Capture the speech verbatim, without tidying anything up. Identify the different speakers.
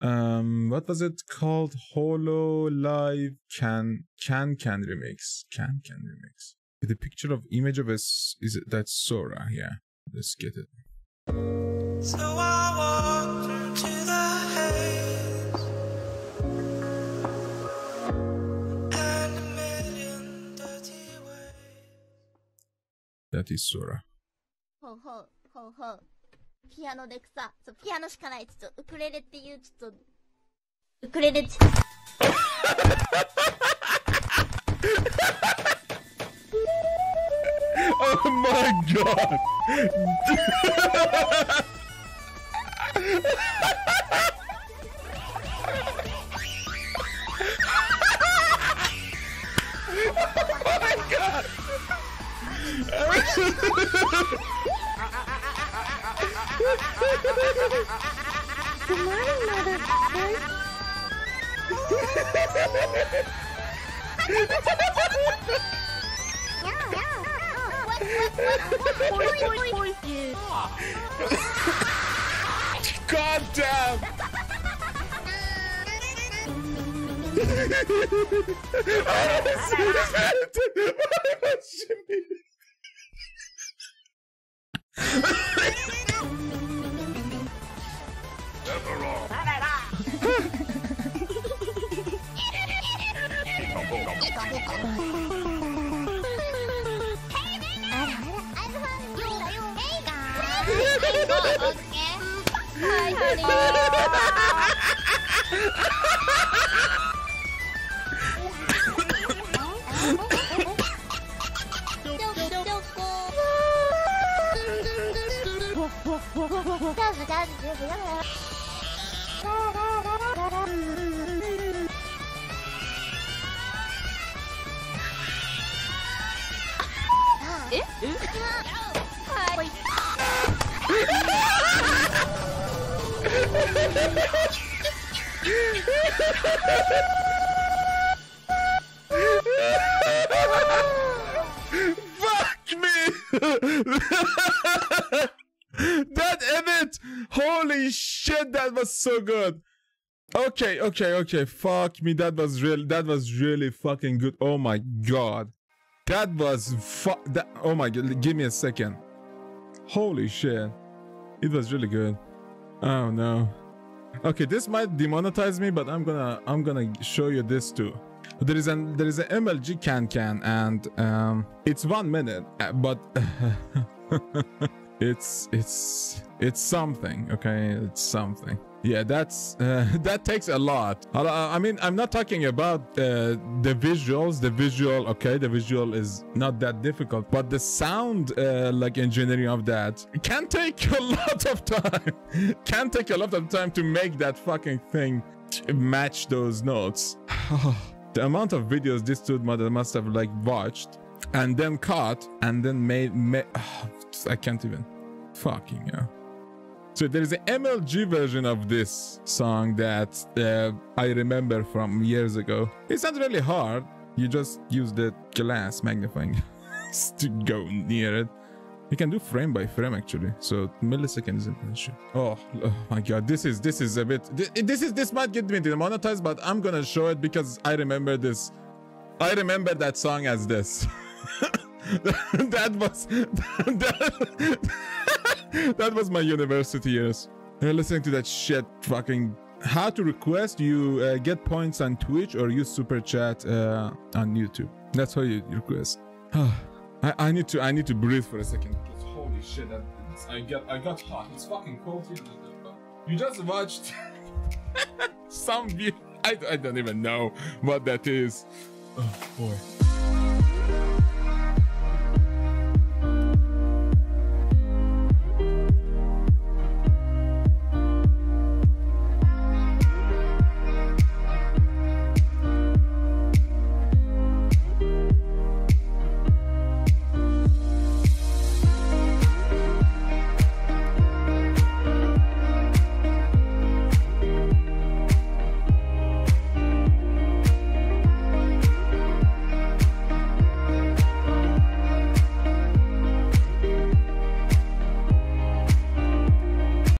Speaker 1: Um, what was it called? Holo Live Can Can Can Remix. Can Can Remix. With a picture of image of us. Is it that's Sora? Yeah. Let's get it.
Speaker 2: So I walked into the haze, and a million dirty ways.
Speaker 1: That is Sora.
Speaker 3: ほうほうほうほう。ピアノでさ、そうピアノしかない。ちょっとウクレレっていうちょっとウクレレ。
Speaker 1: Oh my god! Oh my god!
Speaker 3: Good morning, mother.
Speaker 1: God damn!
Speaker 3: Hi, honey.
Speaker 1: Fuck me! That edit! Holy shit, that was so good. Okay, okay, okay. Fuck me, that was real. That was really fucking good. Oh my god, that was fu- that. Oh my god, give me a second. Holy shit, it was really good. Oh no. Okay, this might demonetize me, but I'm gonna I'm gonna show you this too. There is an there is an M L G can can and um it's one minute, but it's it's it's something. Okay, it's something. Yeah, that's uh, that takes a lot. I mean, I'm not talking about uh, the visuals. The visual, okay, the visual is not that difficult, but the sound, uh, like engineering of that, can take a lot of time. Can take a lot of time to make that fucking thing match those notes. The amount of videos this dude must have like watched and then cut and then made. made I can't even. Fucking yeah. So there is an M L G version of this song that uh, I remember from years ago. It's not really hard. You just use the glass magnifying to go near it. You can do frame by frame actually. So millisecond isn't an issue. Oh, oh my god, this is this is a bit. This, this is this might get me demonetized, but I'm gonna show it because I remember this. I remember that song as this. that was that, that was my university years. Uh, listening to that shit. Fucking how to request. You uh, get points on Twitch or use super chat uh, on YouTube. That's how you request. I, I need to I need to breathe for a second. Because holy shit, that, I got I got hot. It's fucking cold here. You just watched some view. I, I don't even know what that is. Oh boy.